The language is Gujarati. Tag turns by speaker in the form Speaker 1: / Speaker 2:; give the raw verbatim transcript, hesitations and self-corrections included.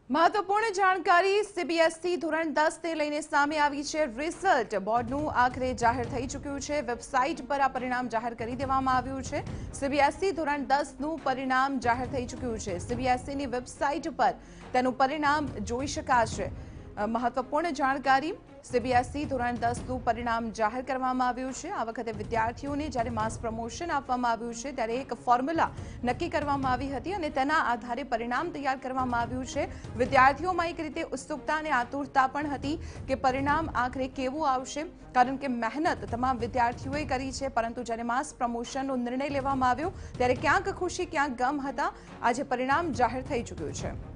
Speaker 1: મહત્વપૂર્ણ જાણકારી સીબીએસઈ ધોરણ દસ ને લઈને સામે આવી છે। રિઝલ્ટ બોર્ડનું આખરે જાહેર થઈ ચૂક્યું છે। વેબસાઇટ પર આ પરિણામ જાહેર કરી દેવામાં આવ્યું છે। સીબીએસઈ ધોરણ દસ નું પરિણામ જાહેર થઈ ચૂક્યું છે। સીબીએસઈની વેબસાઇટ પર તેનું પરિણામ જોઈ શકાશે। મહત્વપૂર્ણ જાણકારી સીબીએસઈ ધોરણ દસ નું પરિણામ જાહેર કરવામાં આવ્યું છે। આ વખતે વિદ્યાર્થીઓને જ્યારે માસ પ્રમોશન આપવામાં આવ્યું છે ત્યારે એક ફોર્મ્યુલા નક્કી કરવામાં આવી હતી અને તેના આધારે પરિણામ તૈયાર કરવામાં આવ્યું છે। વિદ્યાર્થીઓમાં એક રીતે ઉત્સુકતા અને આતુરતા પણ હતી કે પરિણામ આખરે કેવું આવશે, કારણ કે મહેનત તમામ વિદ્યાર્થીઓએ કરી છે, પરંતુ જ્યારે માસ પ્રમોશનનો નિર્ણય લેવામાં આવ્યો ત્યારે ક્યાંક ખુશી ક્યાંક ગમ હતા। આજે પરિણામ જાહેર થઈ ચૂક્યું છે।